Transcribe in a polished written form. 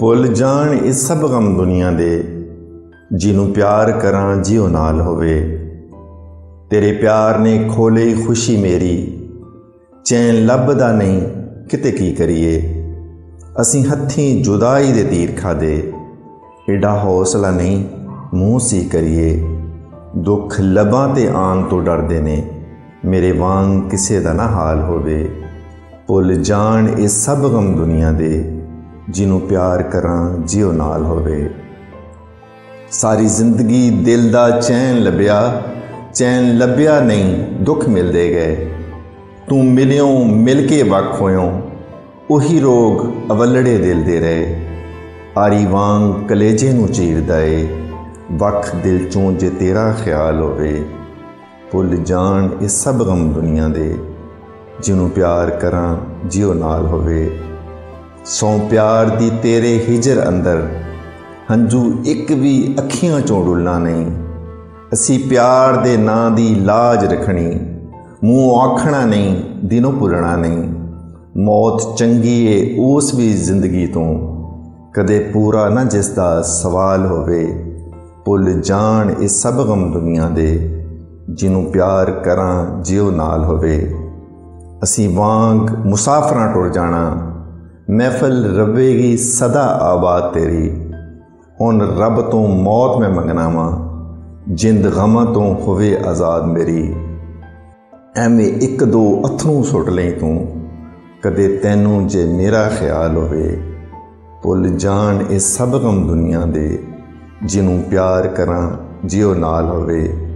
ਭੁੱਲ ਜਾਣ ਇਹ ਸਭ ਗਮ ਦੁਨੀਆ ਦੇ, ਜਿਹਨੂੰ ਪਿਆਰ ਕਰਾਂ ਜਿਉ ਨਾਲ ਹੋਵੇ। ਤੇਰੇ ਪਿਆਰ ਨੇ ਖੋਲ੍ਹੀ ਖੁਸ਼ੀ ਮੇਰੀ, ਚੈਨ ਲੱਭਦਾ ਨਹੀਂ ਕਿਤੇ ਕੀ ਕਰੀਏ। ਅਸੀਂ ਹੱਥੀਂ ਜੁਦਾਈ ਦੇ ਤੀਰ ਖਾਦੇ, ਏਡਾ ਹੌਸਲਾ ਨਹੀਂ ਮੂੰਹ ਸੀ ਕਰੀਏ। ਦੁੱਖ ਲੱਭਾਂ ਤੇ ਆਉਣ ਤੋਂ ਡਰਦੇ ਨੇ, ਮੇਰੇ ਵਾਂਗ ਕਿਸੇ ਦਾ ਨਾ ਹਾਲ ਹੋਵੇ। ਭੁੱਲ ਜਾਣ ਇਹ ਸਭ ਗਮ ਦੁਨੀਆ ਦੇ, ਜਿਹਨੂੰ ਪਿਆਰ ਕਰਾਂ ਜਿਉ ਨਾਲ ਹੋਵੇ। ਸਾਰੀ ਜ਼ਿੰਦਗੀ ਦਿਲ ਦਾ ਚੈਨ ਲੱਭਿਆ ਨਹੀਂ ਦੁੱਖ ਮਿਲਦੇ ਗਏ। ਤੂੰ ਮਿਲਿਓ ਮਿਲ ਕੇ ਵੱਖ ਹੋਇਓ, ਉਹੀ ਰੋਗ ਅਵਲੜੇ ਦਿਲ ਦੇ ਰਹੇ। ਆਰੀ ਵਾਂਗ ਕਲੇਜੇ ਨੂੰ ਚੀਰਦਾ ਏ, ਵੱਖ ਦਿਲ ਚੋਂ ਜੇ ਤੇਰਾ ਖਿਆਲ ਹੋਵੇ। ਭੁੱਲ ਜਾਣ ਇਹ ਸਭ ਗਮ ਦੁਨੀਆ ਦੇ, ਜਿਹਨੂੰ ਪਿਆਰ ਕਰਾਂ ਜਿਉ ਨਾਲ ਹੋਵੇ। ਸੌ ਪਿਆਰ ਦੀ ਤੇਰੇ ਹਿਜਰ ਅੰਦਰ, ਹੰਝੂ ਇੱਕ ਵੀ ਅੱਖੀਆਂ ਚੋਂ ਡੁੱਲਣਾ ਨਹੀਂ। ਅਸੀਂ ਪਿਆਰ ਦੇ ਨਾਂ ਦੀ ਲਾਜ ਰੱਖਣੀ, ਮੂੰਹ ਆਖਣਾ ਨਹੀਂ ਦਿਨੋਂ ਭੁੱਲਣਾ ਨਹੀਂ। ਮੌਤ ਚੰਗੀ ਏ ਉਸ ਵੀ ਜ਼ਿੰਦਗੀ ਤੋਂ, ਕਦੇ ਪੂਰਾ ਨਾ ਜਿਸ ਦਾ ਸਵਾਲ ਹੋਵੇ। ਭੁੱਲ ਜਾਣ ਇਹ ਸਭ ਗਮ ਦੁਨੀਆ ਦੇ, ਜਿਹਨੂੰ ਪਿਆਰ ਕਰਾਂ ਜਿਉ ਨਾਲ ਹੋਵੇ। ਅਸੀਂ ਵਾਂਗ ਮੁਸਾਫਰਾਂ ਟੁਰ ਜਾਣਾ, ਮਹਿਫਲ ਰਵੇਗੀ ਸਦਾ ਆਬਾਦ ਤੇਰੀ। ਹੁਣ ਰੱਬ ਤੋਂ ਮੌਤ ਮੈਂ ਮੰਗਣਾ ਵਾਂ, ਜਿੰਦ ਗਮਾਂ ਤੋਂ ਹੋਵੇ ਆਜ਼ਾਦ ਮੇਰੀ। ਐਵੇਂ ਇੱਕ ਦੋ ਅੱਥਰੂ ਸੁੱਟ ਲਈ ਤੂੰ, ਕਦੇ ਤੈਨੂੰ ਜੇ ਮੇਰਾ ਖਿਆਲ ਹੋਵੇ। ਭੁੱਲ ਜਾਣ ਇਹ ਸਭ ਗਮ ਦੁਨੀਆ ਦੇ, ਜਿਹਨੂੰ ਪਿਆਰ ਕਰਾਂ ਜਿਉ ਨਾਲ ਹੋਵੇ।